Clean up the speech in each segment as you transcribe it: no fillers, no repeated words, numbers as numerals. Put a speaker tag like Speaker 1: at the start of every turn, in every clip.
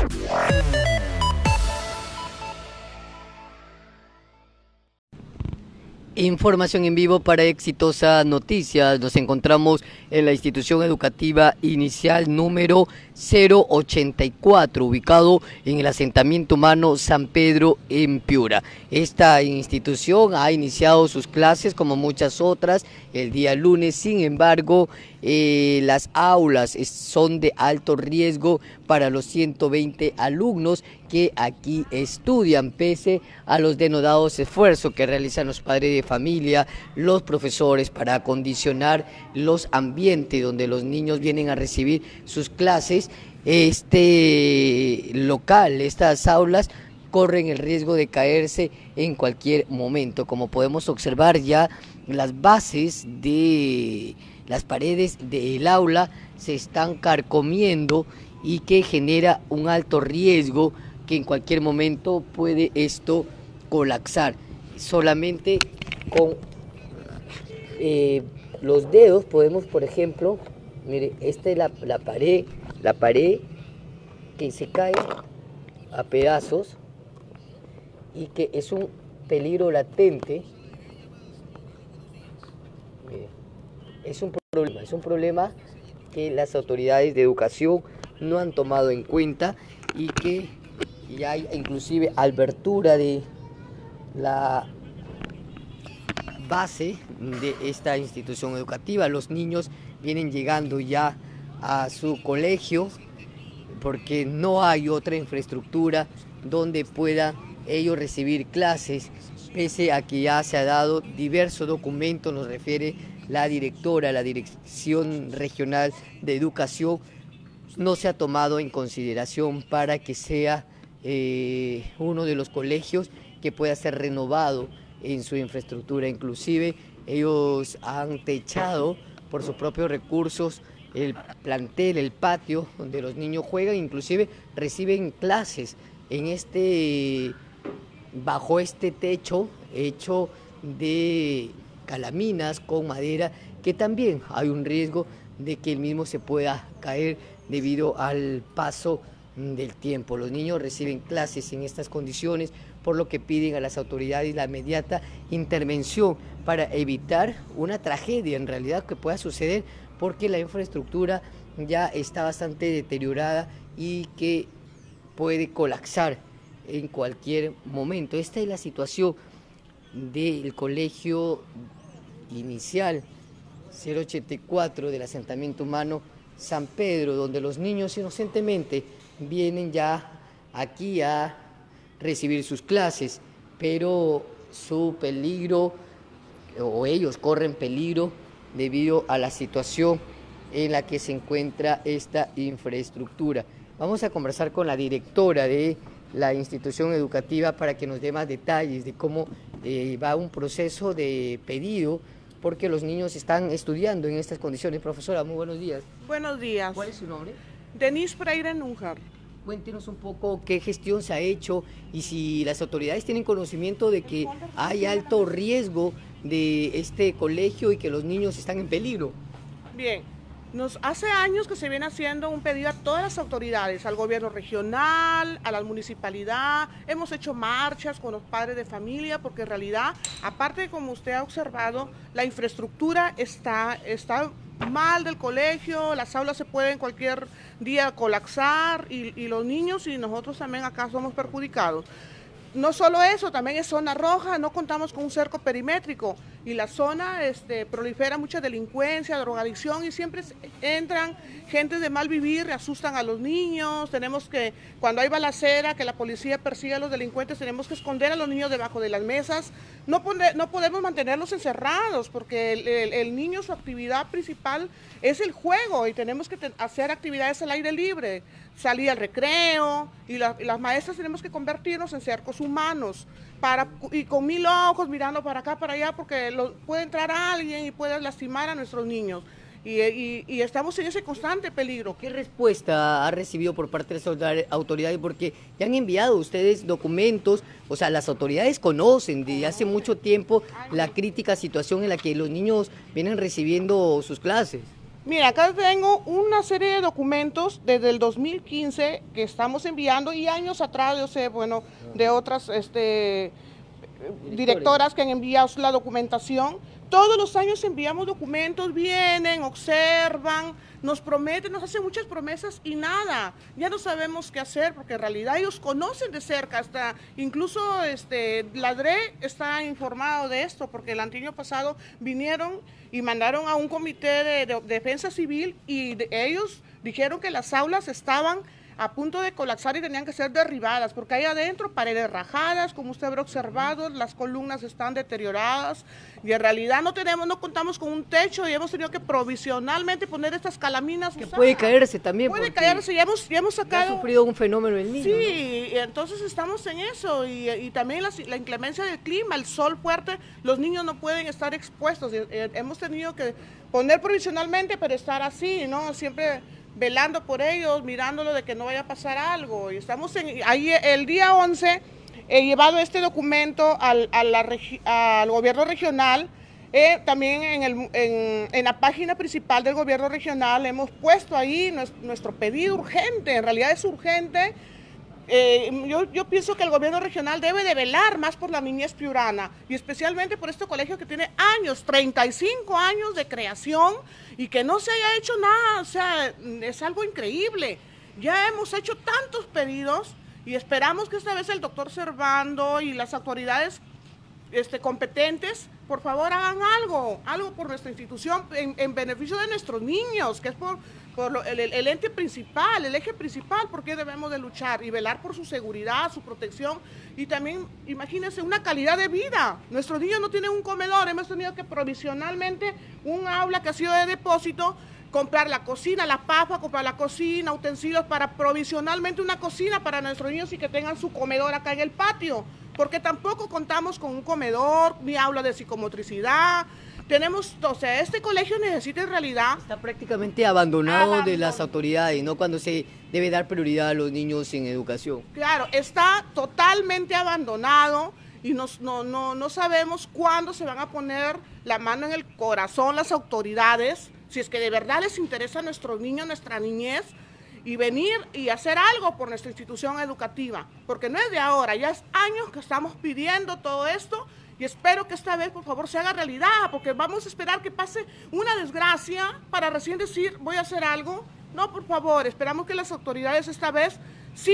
Speaker 1: Información en vivo para Exitosa Noticias. Nos encontramos en la institución educativa inicial número 084, ubicado en el asentamiento humano San Pedro en Piura. Esta institución ha iniciado sus clases como muchas otras el día lunes, sin embargo, las aulas son de alto riesgo para los 120 alumnos que aquí estudian, pese a los denodados esfuerzos que realizan los padres de familia, los profesores, para acondicionar los ambientes donde los niños vienen a recibir sus clases. Este local, estas aulas, corren el riesgo de caerse en cualquier momento. Como podemos observar, ya las bases de las paredes del aula se están carcomiendo y que genera un alto riesgo que en cualquier momento puede esto colapsar. Solamente con los dedos podemos, por ejemplo, mire, esta es la pared que se cae a pedazos y que es un peligro latente. Mire, es un problema que las autoridades de educación no han tomado en cuenta y que ya hay inclusive abertura de la base de esta institución educativa. Los niños vienen llegando ya a su colegio porque no hay otra infraestructura donde puedan ellos recibir clases, pese a que ya se ha dado diversos documentos, nos refiere la directora, la Dirección Regional de Educación, no se ha tomado en consideración para que sea uno de los colegios que pueda ser renovado en su infraestructura. Inclusive ellos han techado por sus propios recursos el plantel, el patio donde los niños juegan, inclusive reciben clases en bajo este techo hecho de calaminas con madera, que también hay un riesgo de que el mismo se pueda caer debido al paso del tiempo. Los niños reciben clases en estas condiciones, por lo que piden a las autoridades la inmediata intervención para evitar una tragedia en realidad que pueda suceder, porque la infraestructura ya está bastante deteriorada y que puede colapsar en cualquier momento. Esta es la situación del colegio inicial 084 del asentamiento humano San Pedro, donde los niños inocentemente vienen ya aquí a recibir sus clases, pero su peligro, o ellos corren peligro debido a la situación en la que se encuentra esta infraestructura. Vamos a conversar con la directora de la institución educativa para que nos dé más detalles de cómo va un proceso de pedido, porque los niños están estudiando en estas condiciones. Profesora, muy buenos días.
Speaker 2: Buenos días.
Speaker 1: ¿Cuál es su nombre?
Speaker 2: Denise Pereira Nújar.
Speaker 1: Cuéntenos un poco qué gestión se ha hecho y si las autoridades tienen conocimiento de que hay alto riesgo de este colegio y que los niños están en peligro.
Speaker 2: Bien, hace años que se viene haciendo un pedido a todas las autoridades, al gobierno regional, a la municipalidad. Hemos hecho marchas con los padres de familia porque en realidad, aparte de como usted ha observado, la infraestructura está mal del colegio, las aulas se pueden cualquier día colapsar y los niños y nosotros también acá somos perjudicados. No solo eso, también es zona roja, no contamos con un cerco perimétrico y la zona prolifera mucha delincuencia, drogadicción y siempre entran gente de mal vivir, asustan a los niños. Tenemos que, cuando hay balacera, que la policía persiga a los delincuentes, tenemos que esconder a los niños debajo de las mesas. No podemos mantenerlos encerrados porque el niño, su actividad principal es el juego y tenemos que hacer actividades al aire libre, salir al recreo y las maestras tenemos que convertirnos en cercos humanos y con 1000 ojos mirando para acá, para allá, porque puede entrar alguien y puede lastimar a nuestros niños. Y estamos en ese constante peligro.
Speaker 1: ¿Qué respuesta ha recibido por parte de las autoridades? Porque ya han enviado ustedes documentos, o sea, las autoridades conocen desde hace mucho tiempo la crítica situación en la que los niños vienen recibiendo sus clases.
Speaker 2: Mira, acá tengo una serie de documentos desde el 2015 que estamos enviando y años atrás, yo sé, bueno, de otras directoras que han enviado la documentación. Todos los años enviamos documentos, vienen, observan, nos prometen, nos hacen muchas promesas y nada. Ya no sabemos qué hacer porque en realidad ellos conocen de cerca, hasta incluso la DRE está informado de esto porque el año pasado vinieron y mandaron a un comité de defensa civil y ellos dijeron que las aulas estaban a punto de colapsar y tenían que ser derribadas, porque hay adentro paredes rajadas, como usted habrá observado, las columnas están deterioradas y en realidad no contamos con un techo y hemos tenido que provisionalmente poner estas calaminas
Speaker 1: que usadas. Puede caerse también.
Speaker 2: Puede caerse, ya hemos sacado.
Speaker 1: Ha sufrido un fenómeno el niño.
Speaker 2: Sí,
Speaker 1: ¿no?
Speaker 2: Y entonces estamos en eso y también la inclemencia del clima, el sol fuerte, los niños no pueden estar expuestos. Hemos tenido que poner provisionalmente, pero estar así, ¿no? Siempre velando por ellos, mirándolo de que no vaya a pasar algo. Y estamos ahí el día 11, he llevado este documento al gobierno regional, también en la página principal del gobierno regional hemos puesto ahí nuestro pedido urgente, en realidad es urgente. Yo pienso que el gobierno regional debe de velar más por la niñez piurana y especialmente por este colegio que tiene años, 35 años de creación y que no se haya hecho nada, o sea, es algo increíble. Ya hemos hecho tantos pedidos y esperamos que esta vez el doctor Servando y las autoridades competentes, por favor hagan algo por nuestra institución en beneficio de nuestros niños, que es por el ente principal, el eje principal, porque debemos de luchar y velar por su seguridad, su protección y también, imagínense, una calidad de vida. Nuestros niños no tienen un comedor, hemos tenido que provisionalmente un aula que ha sido de depósito, comprar la cocina, la pafa, comprar la cocina, utensilios para provisionalmente una cocina para nuestros niños y que tengan su comedor acá en el patio, porque tampoco contamos con un comedor, ni aula de psicomotricidad. O sea, este colegio necesita en realidad.
Speaker 1: Está prácticamente abandonado de las autoridades, ¿no? Cuando se debe dar prioridad a los niños en educación.
Speaker 2: Claro, está totalmente abandonado y no sabemos cuándo se van a poner la mano en el corazón las autoridades, si es que de verdad les interesa a nuestros niños, nuestra niñez, y venir y hacer algo por nuestra institución educativa, porque no es de ahora, ya es años que estamos pidiendo todo esto. Y espero que esta vez, por favor, se haga realidad, porque vamos a esperar que pase una desgracia para recién decir, voy a hacer algo. No, por favor, esperamos que las autoridades esta vez sí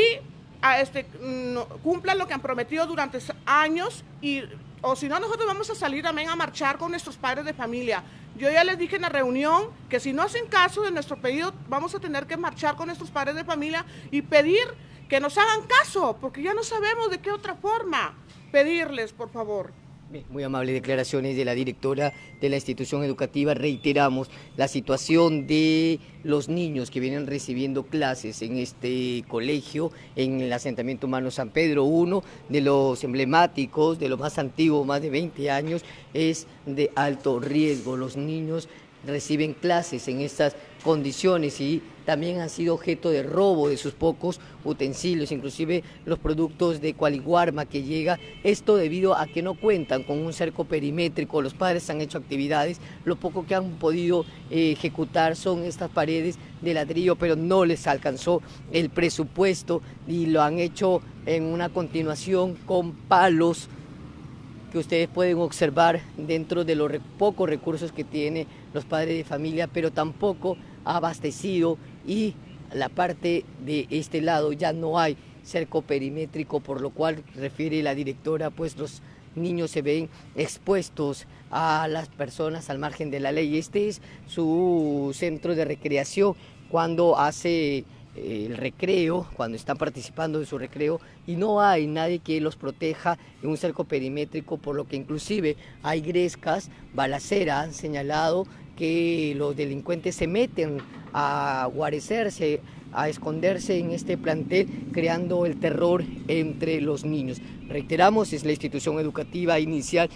Speaker 2: cumplan lo que han prometido durante años, o si no, nosotros vamos a salir también a marchar con nuestros padres de familia. Yo ya les dije en la reunión que si no hacen caso de nuestro pedido, vamos a tener que marchar con nuestros padres de familia y pedir que nos hagan caso, porque ya no sabemos de qué otra forma pedirles, por favor.
Speaker 1: Muy amables declaraciones de la directora de la institución educativa. Reiteramos la situación de los niños que vienen recibiendo clases en este colegio, en el asentamiento humano San Pedro, uno de los emblemáticos, de los más antiguos, más de 20 años, es de alto riesgo. Los niños reciben clases en estas condiciones y también han sido objeto de robo de sus pocos utensilios, inclusive los productos de Cualiguarma que llega, esto debido a que no cuentan con un cerco perimétrico. Los padres han hecho actividades, lo poco que han podido ejecutar son estas paredes de ladrillo, pero no les alcanzó el presupuesto y lo han hecho en una continuación con palos que ustedes pueden observar dentro de los pocos recursos que tienen los padres de familia, pero tampoco ha abastecido y la parte de este lado ya no hay cerco perimétrico, por lo cual, refiere la directora, pues los niños se ven expuestos a las personas al margen de la ley. Este es su centro de recreación cuando hace el recreo, cuando están participando de su recreo y no hay nadie que los proteja en un cerco perimétrico, por lo que inclusive hay grescas, balacera. Han señalado que los delincuentes se meten a guarecerse, a esconderse en este plantel, creando el terror entre los niños. Reiteramos, es la institución educativa inicial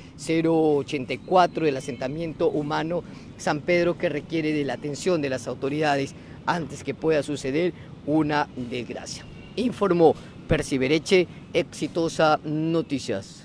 Speaker 1: 084 del asentamiento humano San Pedro, que requiere de la atención de las autoridades antes que pueda suceder una desgracia. Informó Percy Bereche, Exitosa Noticias.